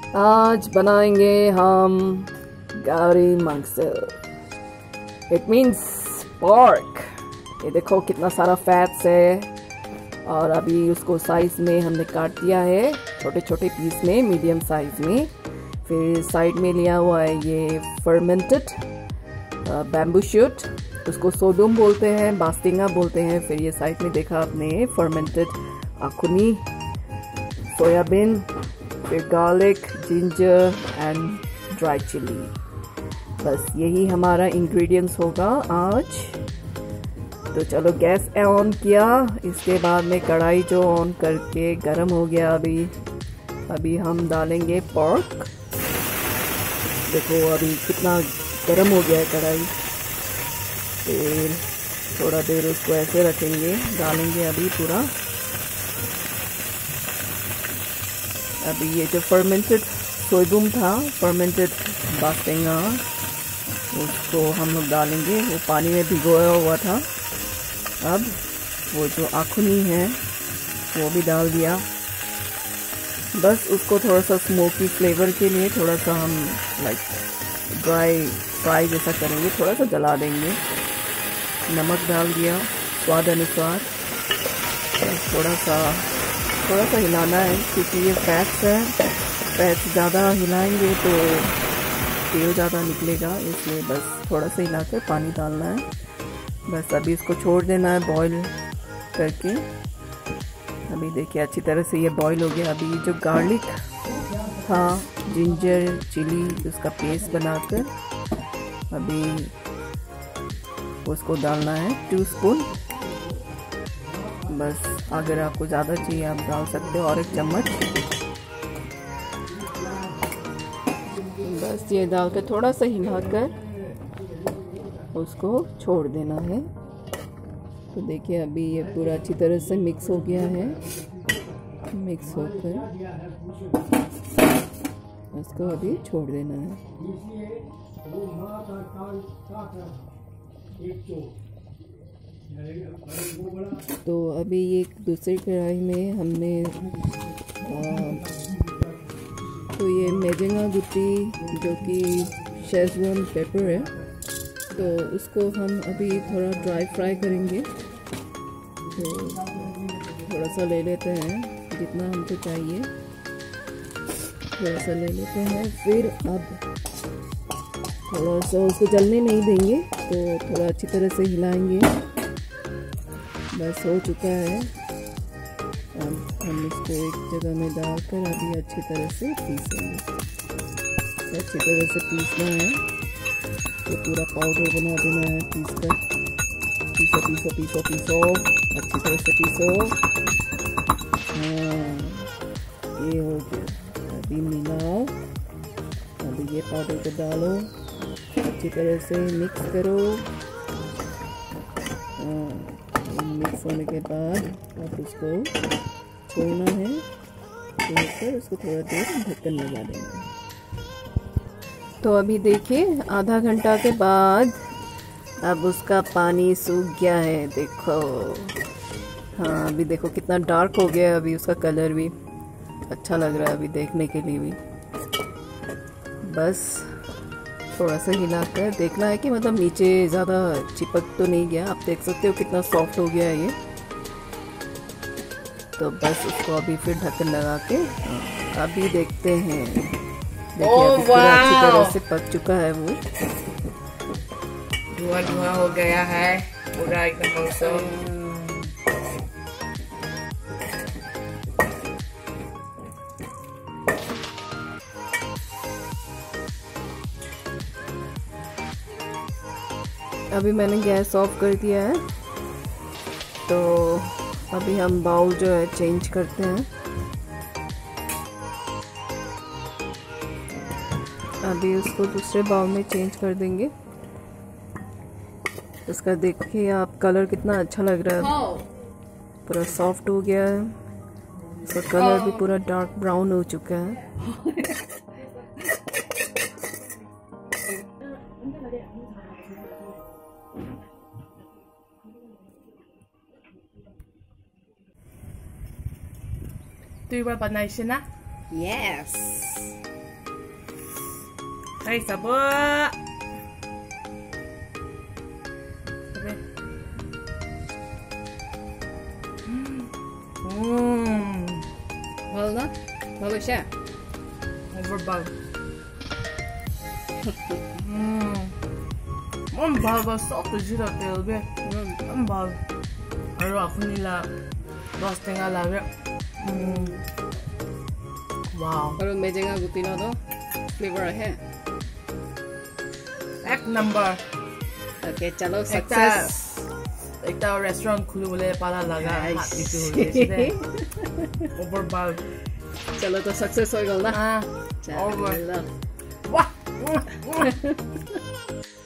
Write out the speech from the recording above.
आज बनाएंगे हम गारी मंगसल, इट मीन्स पोर्क। ये देखो कितना सारा फैट्स है। और अभी उसको साइज में हमने काट दिया है, छोटे छोटे पीस में, मीडियम साइज में। फिर साइड में लिया हुआ है ये फर्मेंटेड बैम्बू शूट, उसको सोडुम बोलते हैं, बास्टिंगा बोलते हैं। फिर ये साइड में देखा आपने फर्मेंटेड आखुनी, सोयाबीन, फिर garlic, ginger and dry chilli. बस यही हमारा इंग्रेडिएंट्स होगा आज। तो चलो गैस ऑन किया, इसके बाद में कढ़ाई जो ऑन करके गरम हो गया। अभी हम डालेंगे पोर्क। देखो अभी कितना गरम हो गया है कढ़ाई। फिर थोड़ा देर उसको ऐसे रखेंगे, डालेंगे अभी पूरा। अभी ये जो फर्मेंटेड सोयाबीन था, फर्मेंटेड बास्टिंगा, उसको हम लोग डालेंगे। वो पानी में भिगोया हुआ था। अब वो जो आखुनी है वो भी डाल दिया। बस उसको थोड़ा सा स्मोकी फ्लेवर के लिए थोड़ा सा हम लाइक ड्राई फ्राई जैसा करेंगे, थोड़ा सा जला देंगे। नमक डाल दिया स्वाद अनुसार। थोड़ा सा हिलाना है क्योंकि ये फैट्स है। फैट्स ज़्यादा हिलाएंगे तो तेल ज़्यादा निकलेगा, इसलिए बस थोड़ा सा हिलाकर पानी डालना है। बस अभी इसको छोड़ देना है बॉईल करके। अभी देखिए अच्छी तरह से ये बॉईल हो गया। अभी जो गार्लिक था, जिंजर चिली, उसका पेस्ट बनाकर अभी उसको डालना है 2 स्पून। बस अगर आपको ज़्यादा चाहिए आप डाल सकते हो, और 1 चम्मच। बस ये डालकर थोड़ा सा हिलाकर उसको छोड़ देना है। तो देखिए अभी ये पूरा अच्छी तरह से मिक्स हो गया है। मिक्स होकर उसको अभी छोड़ देना है। तो अभी ये दूसरी कढ़ाई में हमने तो ये मेजेंगा गुत्ती जो कि शेजवान पेपर है, तो उसको हम अभी थोड़ा ड्राई फ्राई करेंगे। तो थोड़ा सा ले लेते हैं, जितना हमको चाहिए थोड़ा सा ले लेते हैं। फिर अब थोड़ा सा उसको जलने नहीं देंगे, तो थोड़ा अच्छी तरह से हिलाएंगे। बस हो चुका है। अब हम इसको एक जगह में डालकर अभी अच्छी तरह से पीसेंगे। तो अच्छी तरह से पीसना है, तो पूरा पाउडर बना देना है। पीसो पीसो पीसो पीसो, अच्छी तरह से पीसो। हाँ, ये हो गया। अभी मिलाओ, अभी ये पाउडर को डालो, अच्छी तरह से मिक्स करो। मिक्स होने के बाद अब उसको छोड़ना है, छोड़कर उसको थोड़ा देर ढक्कन लगा देना है। तो अभी देखिए आधा घंटा के बाद अब उसका पानी सूख गया है। देखो, हाँ अभी देखो कितना डार्क हो गया है। अभी उसका कलर भी अच्छा लग रहा है अभी देखने के लिए भी। बस थोड़ा सा हिलाकर देखना है कि मतलब नीचे ज़्यादा चिपक तो नहीं गया। आप देख सकते हो कितना सॉफ्ट हो गया है ये। तो बस उसको अभी फिर ढक्कन लगा के अभी देखते हैं। देखिए अभी पूरा अच्छी तरह से पक चुका है वो। धुआं धुआं हो गया है पूरा एकदम मौसम। अभी मैंने गैस ऑफ कर दिया है। तो अभी हम बाउल जो है चेंज करते हैं। अभी उसको दूसरे बाउल में चेंज कर देंगे। इसका देखिए आप कलर कितना अच्छा लग रहा है, पूरा सॉफ्ट हो गया है। इसका कलर भी पूरा डार्क ब्राउन हो चुका है। Do you want banana? Yes. Hey, sabah. ভাল না ভাল হৈছে Overball. Mon bal va sortir gira telbe. Mon bal. Aro akuni la dos tenga la ve. Wow. আৰু মেজেঙা গুটি ন তো ফ্লেভাৰ আহে Ek number. ओके चलो success Ekta restaurant khulu bole pala laga hat ditu hoye. Overball. चलो तो success हो गल ना Ah. over Wah.